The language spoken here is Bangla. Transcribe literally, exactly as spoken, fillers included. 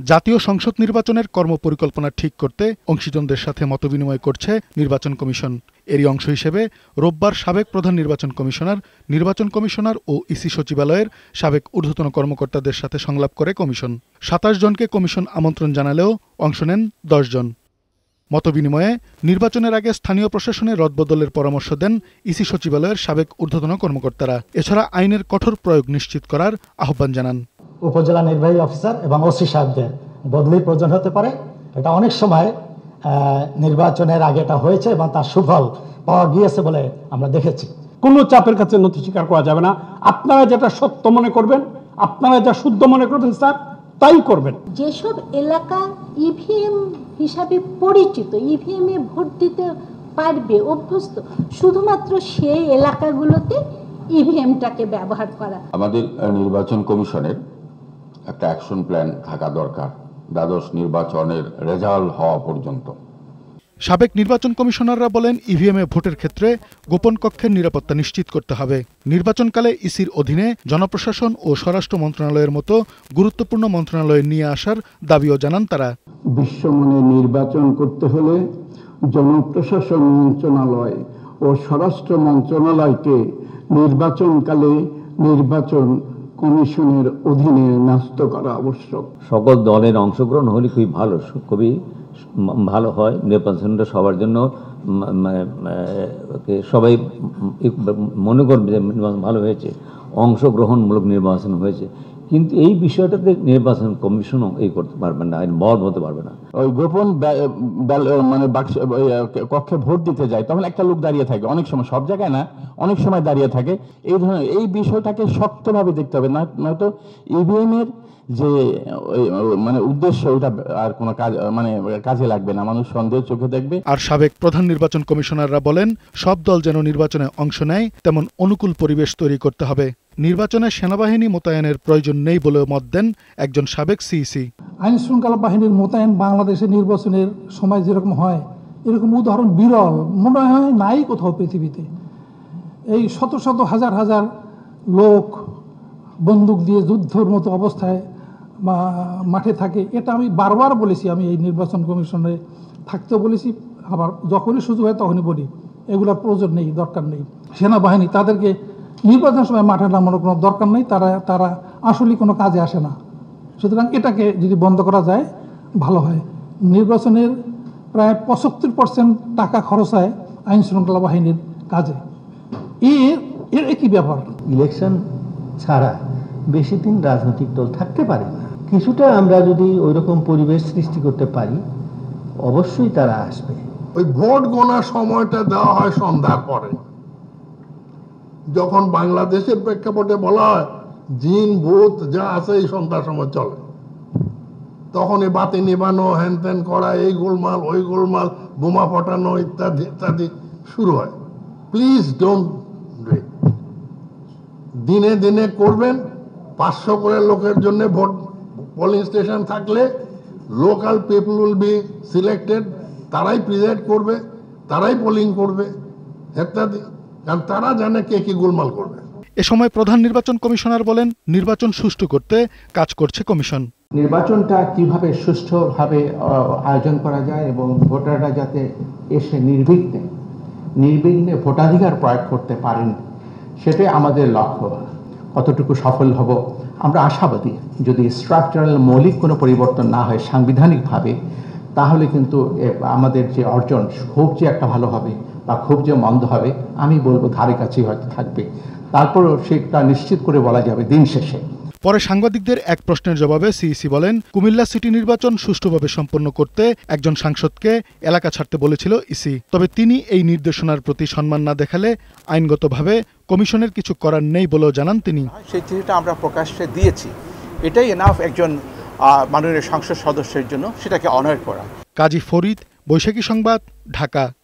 জাতীয় সংসদ নির্বাচনের কর্মপরিকল্পনা ঠিক করতে অংশীজনদের সাথে মতবিনিময় করছে নির্বাচন কমিশন। এরই অংশ হিসেবে রোববার সাবেক প্রধান নির্বাচন কমিশনার, নির্বাচন কমিশনার ও ইসি সচিবালয়ের সাবেক ঊর্ধ্বতন কর্মকর্তাদের সাথে সংলাপ করে কমিশন। সাতাশ জনকে কমিশন আমন্ত্রণ জানালেও অংশ নেন দশ জন। মতবিনিময়ে নির্বাচনের আগে স্থানীয় প্রশাসনের রদবদলের পরামর্শ দেন ইসি সচিবালয়ের সাবেক ঊর্ধ্বতন কর্মকর্তারা। এছাড়া আইনের কঠোর প্রয়োগ নিশ্চিত করার আহ্বান জানান। উপজেলা নির্বাহী অফিসার এবং ওসি সাহেবদের বদলির প্রয়োজন হতে পারে। এটা অনেক সময় নির্বাচনের আগে এটা হয়েছে এবং তার সুফল পাওয়া গিয়েছে বলে আমরা দেখেছি। কোনো চাপের কাছে নথি স্বীকার করা যাবে না। আপনারা যেটা সত্য মনে করবেন, আপনারা যা শুদ্ধ মনে করবেন স্যার, তাই করবেন। যেসব এলাকা ইভিএম হিসাবে পরিচিত, ইভিএম এ ভোট দিতে পারবে অভ্যস্ত, শুধুমাত্র সেই এলাকাগুলোতে ইভিএমটাকে ব্যবহার করা। আমাদের নির্বাচন কমিশনের একটা অ্যাকশন প্ল্যান থাকা দরকার দ্বাদশ নির্বাচনের রেজাল্ট হওয়া পর্যন্ত। সাবেক নির্বাচন কমিশনাররা বলেন, ইভিএমে ভোটের ক্ষেত্রে গোপন কক্ষের নিরাপত্তা নিশ্চিত করতে হবে। নির্বাচনকালে ইসির অধীনে জনপ্রশাসন ও স্বরাষ্ট্র মন্ত্রণালয়ের মতো গুরুত্বপূর্ণ মন্ত্রণালয়ে নিয়ে আসার দাবিও জানান তারা। বিশ্বমানে নির্বাচন করতে হলে জনপ্রশাসন মন্ত্রণালয় ও স্বরাষ্ট্র মন্ত্রণালয়কে নির্বাচনকালে নির্বাচন কমিশনের অধীনে ন্যস্ত করা আবশ্যক। সকল দলের অংশগ্রহণ হলে খুবই ভালো, খুবই ভালো হয়। নির্বাচনটা সবার জন্য সবাই মনে করবে যে ভালো হয়েছে, অংশগ্রহণমূলক নির্বাচন হয়েছে। কিন্তু এই বিষয়টাতে নির্বাচন কমিশনও এই করতে পারবে না, ইনভলভ হতে পারবে না। ওই গোপন মানে কক্ষে ভোট দিতে যায়, তখন একটা লোক দাঁড়িয়ে থাকে, অনেক সময়, সব জায়গায় না, অনেক সময় দাঁড়িয়ে থাকে। এই ধরনের এই বিষয়টাকে শক্তভাবে দেখতে হবে, না নয়তো ইভিএম এর যে মানে উদ্দেশ্য ওটা আর কোনো কাজ মানে কাজে লাগবে না, মানুষ সন্দেহের চোখে দেখবে। আর সাবেক প্রধান নির্বাচন কমিশনাররা বলেন, সব দল যেন নির্বাচনে অংশ নেয় তেমন অনুকূল পরিবেশ তৈরি করতে হবে। নির্বাচনে সেনাবাহিনী মোতায়েনের প্রয়োজন নেই বলেও মত দেন একজন সাবেক সিইসি। আইন শৃঙ্খলা বাহিনীর মোতায়েন বাংলাদেশের নির্বাচনের সময় যেরকম হয়, এরকম উদাহরণ বিরল মনে হয় নাই কোথাও পৃথিবীতে। এই শত শত হাজার হাজার লোক বন্দুক দিয়ে যুদ্ধের মতো অবস্থায় মাঠে থাকে, এটা আমি বারবার বলেছি। আমি এই নির্বাচন কমিশনে থাকতেও বলেছি, আবার যখনই সুযোগ হয় তখনই বলি এগুলোর প্রয়োজন নেই, দরকার নেই। সেনাবাহিনী তাদেরকে নির্বাচনের সময় মাঠে নামানোর কোনো দরকার নেই, তারা তারা আসলে কোনো কাজে আসে না। সুতরাং এটাকে যদি বন্ধ করা যায় ভালো হয়। নির্বাচনের প্রায় পঁচাত্তর পার্সেন্ট টাকা খরচ হয় আইন শৃঙ্খলা বাহিনীর কাজে। এর এর একই ব্যাপার। ইলেকশন ছাড়া বেশি দিন রাজনৈতিক দল থাকতে পারে না। কিছুটা আমরা যদি ওই রকম পরিবেশ সৃষ্টি করতে পারি, অবশ্যই তারা আসবে। ওই ভোট গোনার সময়টা দেওয়া হয় সন্ধ্যার পরে, যখন বাংলাদেশের প্রেক্ষাপটে বলা হয় জিন ভূত যা আছে এই সন্ধ্যার সময় চলে, তখন এই বাতি নিবানো, হ্যান ত্যান করা, এই গোলমাল ওই গোলমাল, বোমা ফটানো ইত্যাদি ইত্যাদি শুরু হয়। Please don't do it. দিনে দিনে করবেন। পাঁচশো করে লোকের জন্য ভোট পোলিং স্টেশন থাকলে local people will be selected, তারাই প্রিজাইড করবে, তারাই পোলিং করবে ইত্যাদি, কারণ তারা জানে কে কি গোলমাল করবে। এ সময় প্রধান নির্বাচন কমিশনার বলেন, নির্বাচন সুষ্ঠু করতে কাজ করছে কমিশন। নির্বাচনটা কিভাবে সুষ্ঠুভাবে আয়োজন করা যায় এবং ভোটাররা যাতে এসে নির্বিঘ্নে নির্বিঘ্নে ভোটাধিকার প্রয়োগ করতে পারেন, সেটাই আমাদের লক্ষ্য। কতটুকু সফল হব আমরা আশাবাদী। যদি স্ট্রাকচারাল মৌলিক কোনো পরিবর্তন না হয় সাংবিধানিকভাবে, তাহলে কিন্তু আমাদের যে অর্জন খুব যে একটা ভালো হবে বা খুব যে মন্দ হবে আমি বলবো ধারে কাছেই হয়তো থাকবে। তারপরও সেটা নিশ্চিত করে বলা যাবে দিন শেষে। পরে সাংবাদিকদের এক প্রশ্নের জবাবে সিইসি বলেন, কুমিল্লা সিটি নির্বাচন সুষ্ঠুভাবে সম্পন্ন করতে একজন সাংসদকে এলাকা ছাড়তে বলেছিল ইসি। তবে তিনি এই নির্দেশনার প্রতি সম্মান না দেখালে আইনগতভাবে কমিশনের কিছু করার নেই বলেও জানান তিনি। সেই চিঠিটা আমরা প্রকাশ্যে দিয়েছি, এটাই এনাফ একজন মাননীয় সংসদ সদস্যের জন্য সেটাকে অনার করা। কাজী ফরিদ, বৈশাখী সংবাদ, ঢাকা।